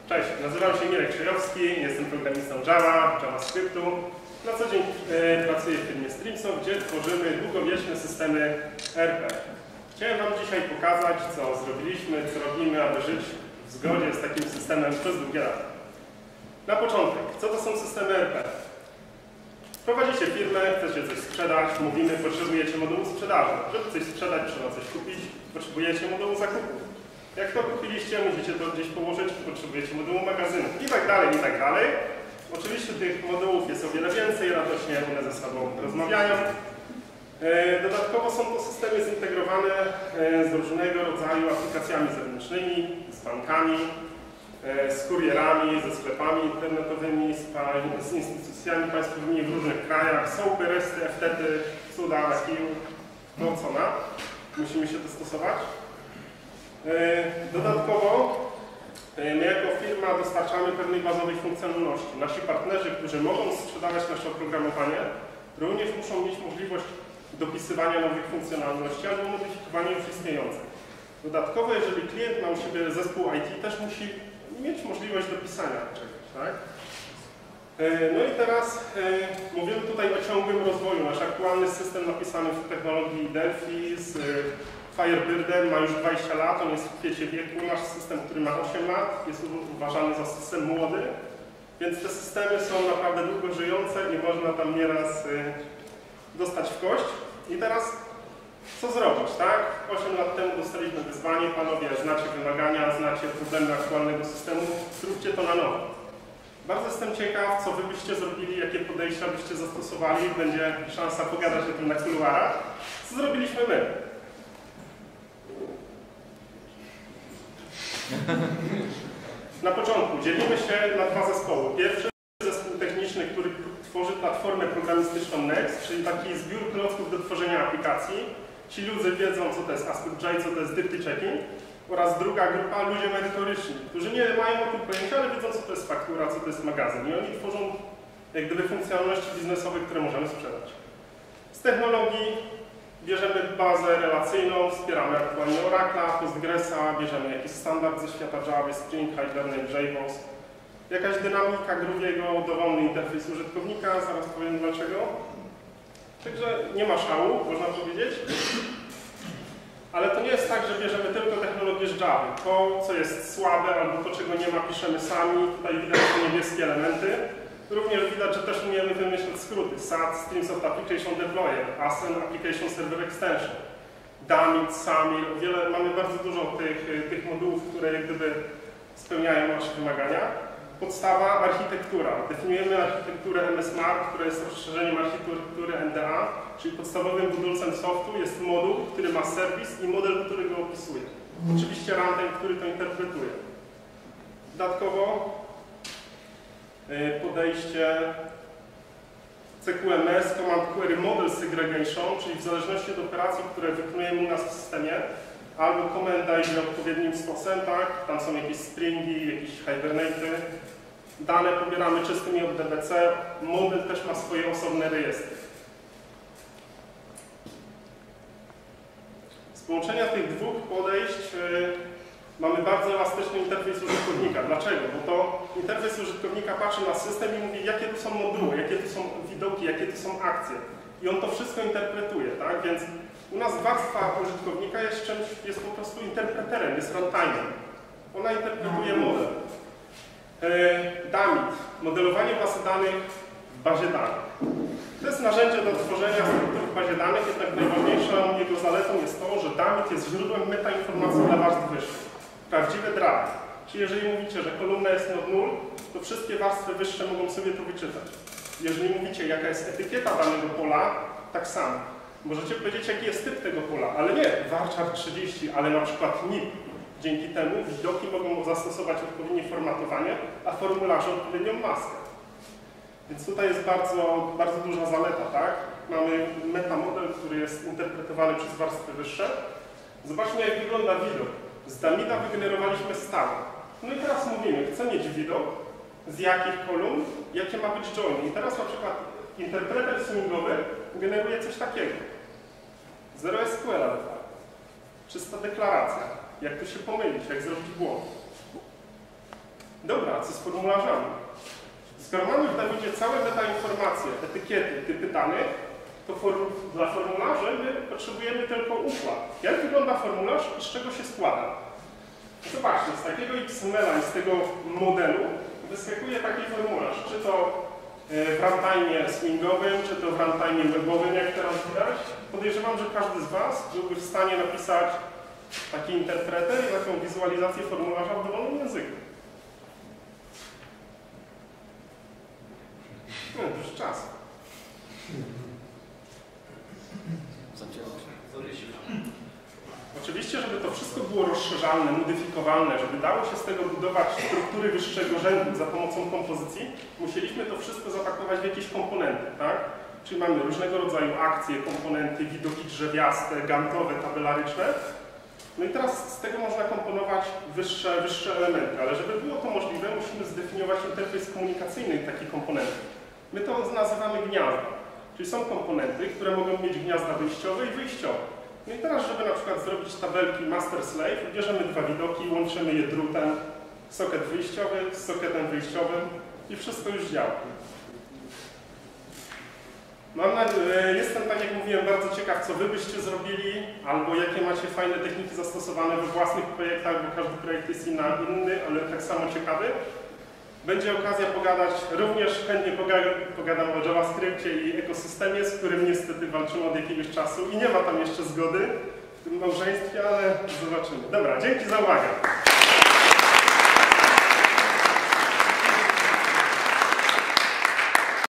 Cześć, nazywam się Mirek Krzejowski, jestem programistą Java, JavaScriptu. Na co dzień pracuję w firmie Streamsoft, gdzie tworzymy długowieczne systemy ERP. Chciałem Wam dzisiaj pokazać, co zrobiliśmy, co robimy, aby żyć w zgodzie z takim systemem przez długie lata. Na początek, co to są systemy ERP? Prowadzicie firmę, chcecie coś sprzedać, mówimy, potrzebujecie modułu sprzedaży. Żeby coś sprzedać, trzeba coś kupić, potrzebujecie modułu zakupu. Jak to kupiliście, musicie to gdzieś położyć, potrzebujecie modułu magazynu i tak dalej, i tak dalej. Oczywiście tych modułów jest o wiele więcej, radośnie one ze sobą rozmawiają. Dodatkowo są to systemy zintegrowane z różnego rodzaju aplikacjami zewnętrznymi, z bankami, z kurierami, ze sklepami internetowymi, z instytucjami państwowymi w różnych krajach, SOAPy, RESTy, FTP-y, cuda, KIU, no co na. Musimy się dostosować. Dodatkowo my jako firma dostarczamy pewnej bazowej funkcjonalności. Nasi partnerzy, którzy mogą sprzedawać nasze oprogramowanie, również muszą mieć możliwość dopisywania nowych funkcjonalności albo modyfikowania już istniejących. Dodatkowo, jeżeli klient ma u siebie zespół IT, też musi mieć możliwość dopisania czegoś, tak? No i teraz mówimy tutaj o ciągłym rozwoju. Nasz aktualny system napisany w technologii Delphi z Firebirdem ma już 20 lat, on jest w kwiecie wieku. Nasz system, który ma 8 lat, jest uważany za system młody, więc te systemy są naprawdę długo żyjące i można tam nieraz dostać w kość. I teraz co zrobić, tak? 8 lat temu dostaliśmy wyzwanie, panowie, znacie wymagania, znacie problemy aktualnego systemu, zróbcie to na nowo. Bardzo jestem ciekaw, co wy byście zrobili, jakie podejścia byście zastosowali, będzie szansa pogadać o tym na kuluarach. Co zrobiliśmy my? Na początku dzielimy się na dwa zespoły. Pierwszy zespół techniczny, który tworzy platformę programistyczną Next, czyli taki zbiór klocków do tworzenia aplikacji. Ci ludzie wiedzą, co to jest ASP.js, co to jest Dirty Checking. Oraz druga grupa, ludzie merytoryczni, którzy nie mają o tym pojęcia, ale wiedzą, co to jest faktura, co to jest magazyn. I oni tworzą jak gdyby funkcjonalności biznesowe, które możemy sprzedać. Z technologii bierzemy bazę relacyjną, wspieramy aktualnie Oracle'a, Postgresa, bierzemy jakiś standard ze świata Java, Spring, Hibernate, JBoss. Jakaś dynamika Grooviego, dowolny interfejs użytkownika, zaraz powiem dlaczego. Także nie ma szału, można powiedzieć. Ale to nie jest tak, że bierzemy tylko technologię z Java. To, co jest słabe albo to, czego nie ma, piszemy sami. Tutaj widać te niebieskie elementy. Również widać, że też umiemy wymyślać skróty. SAT, Streamsoft Application Deployer, ASEN Application Server Extension, Damit, Samir. Mamy bardzo dużo tych modułów, które jak gdyby spełniają nasze wymagania. Podstawa, architektura. Definiujemy architekturę MSMAR, która jest rozszerzeniem architektury NDA, czyli podstawowym budulcem softu jest moduł, który ma serwis i model, który go opisuje. Oczywiście runtime, który to interpretuje. Dodatkowo podejście CQMS, Command Query Model Segregation, czyli w zależności od operacji, które wykonujemy u nas w systemie, albo komenda idzie odpowiednim stosem, tak? Tam są jakieś stringi, jakieś hibernate'y. Dane pobieramy czystymi od DBC. Model też ma swoje osobne rejestry. Z połączenia tych dwóch podejść mamy bardzo elastyczny interfejs użytkownika. Dlaczego? Bo to interfejs użytkownika patrzy na system i mówi, jakie tu są moduły, jakie tu są widoki, jakie tu są akcje. I on to wszystko interpretuje, tak? Więc u nas warstwa użytkownika jest czymś, jest po prostu interpreterem, jest runtime'em. Ona interpretuje model. Damit, modelowanie bazy danych w bazie danych. To jest narzędzie do tworzenia struktur w bazie danych, jednak najważniejszą jego zaletą jest to, że Damit jest źródłem metainformacji dla warstw wyższych. Prawdziwe drive. Czyli jeżeli mówicie, że kolumna jest node 0, to wszystkie warstwy wyższe mogą sobie to wyczytać. Jeżeli mówicie, jaka jest etykieta danego pola, tak samo. Możecie powiedzieć, jaki jest typ tego pola, ale nie varchar 30, ale na przykład NIP. Dzięki temu widoki mogą zastosować odpowiednie formatowanie, a formularze odpowiednią maskę. Więc tutaj jest bardzo, bardzo duża zaleta, tak? Mamy metamodel, który jest interpretowany przez warstwy wyższe. Zobaczmy, jak wygląda widok. Z Damida wygenerowaliśmy stałe. No i teraz mówimy, chcę mieć widok, z jakich kolumn, jakie ma być join. I teraz na przykład interpreter swingowy generuje coś takiego. Zero SQL, czysta deklaracja. Jak tu się pomylić, jak zrobić błąd. Dobra, pracy z formularzami. Skoro mamy w Dawidzie całe metainformacje, etykiety, typy danych, to dla formularzy my potrzebujemy tylko układ. Jak wygląda formularz i z czego się składa? Zobaczcie, z takiego XML-a i z tego modelu wyskakuje taki formularz. Czy to w runtime swingowym, czy to w runtime webowym, jak teraz widać. Podejrzewam, że każdy z Was byłby w stanie napisać taki interpreter i taką wizualizację formularza w dowolnym języku. No, już czas. Oczywiście, żeby to wszystko było rozszerzalne, modyfikowalne, żeby dało się z tego budować struktury wyższego rzędu za pomocą kompozycji, musieliśmy to wszystko zapakować w jakieś komponenty, tak? Czyli mamy różnego rodzaju akcje, komponenty, widoki drzewiaste, gantowe, tabelaryczne. No i teraz z tego można komponować wyższe elementy, ale żeby było to możliwe, musimy zdefiniować interfejs komunikacyjny takich komponentów. My to nazywamy gniazda, czyli są komponenty, które mogą mieć gniazda wyjściowe i wyjściowe. No i teraz, żeby na przykład zrobić tabelki master-slave, bierzemy dwa widoki, łączymy je drutem, socket wyjściowy z socketem wyjściowym i wszystko już działa. Jestem, tak jak mówiłem, bardzo ciekaw, co Wy byście zrobili, albo jakie macie fajne techniki zastosowane we własnych projektach, bo każdy projekt jest inny, ale tak samo ciekawy. Będzie okazja pogadać, również chętnie pogadam o JavaScriptie i ekosystemie, z którym niestety walczymy od jakiegoś czasu i nie ma tam jeszcze zgody w tym małżeństwie, ale zobaczymy. Dobra, dzięki za uwagę.